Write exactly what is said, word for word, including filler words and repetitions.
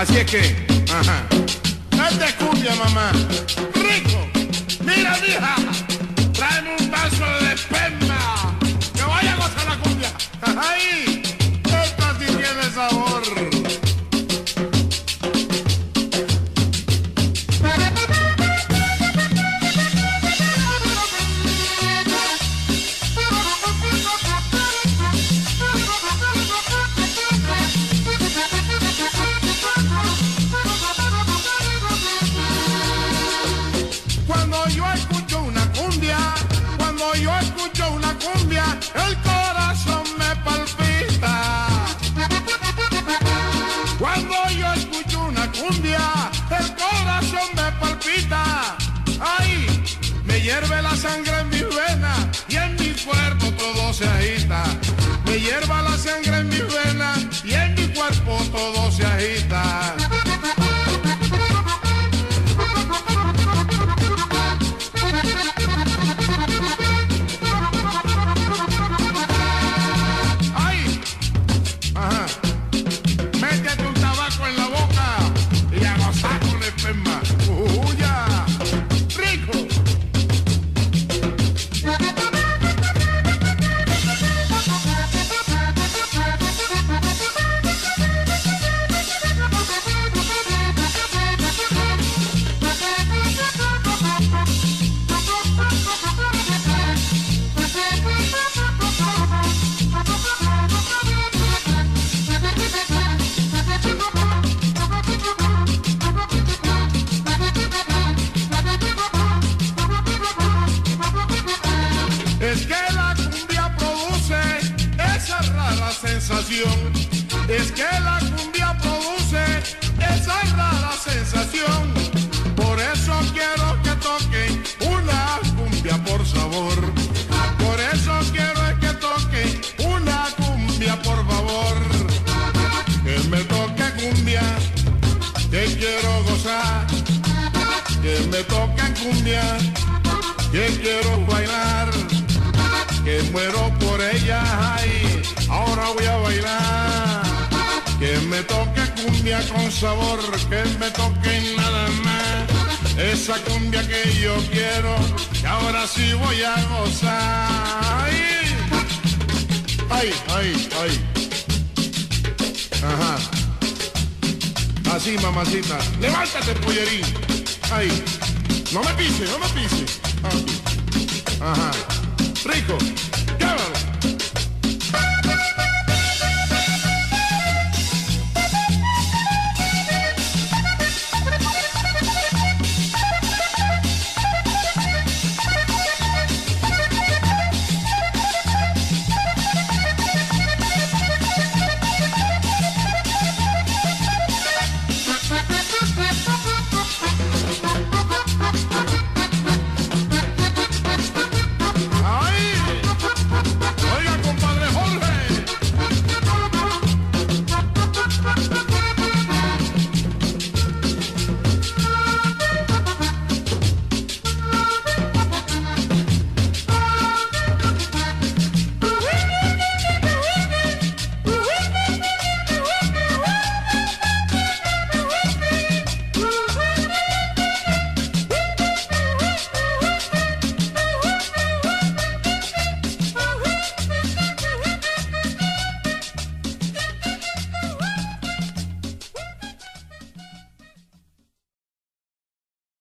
Así es que, ajá. Date cumbia, mamá. Rico. Mira, mija. Tráeme un vaso de esperma. Que vaya a gozar la cumbia. Ahí. Esta sí tiene sabor. Cuando yo escucho una cumbia, cuando yo escucho una cumbia, el corazón me palpita. Cuando yo escucho una cumbia, el corazón me palpita. Ay, me hierve la sangre en mis venas y en mi cuerpo todo se agita. Me hierva la sangre en mis venas y en mi cuerpo todo se agita. Es que la cumbia produce esa rara sensación. Es que la cumbia produce esa rara sensación. Por eso quiero que toquen una cumbia por sabor. Por eso quiero que toquen una cumbia por favor. Que me toque cumbia, que quiero gozar. Que me toque cumbia, que quiero bailar. Que muero por ella, ay, ahora voy a bailar. Que me toque cumbia con sabor, que me toque nada más. Esa cumbia que yo quiero, que ahora sí voy a gozar. Ay, ay, ay, ay. Ajá. Así, mamacita. Levántate, pollerín. Ay, no me pise, no me pise. Ajá. Rico.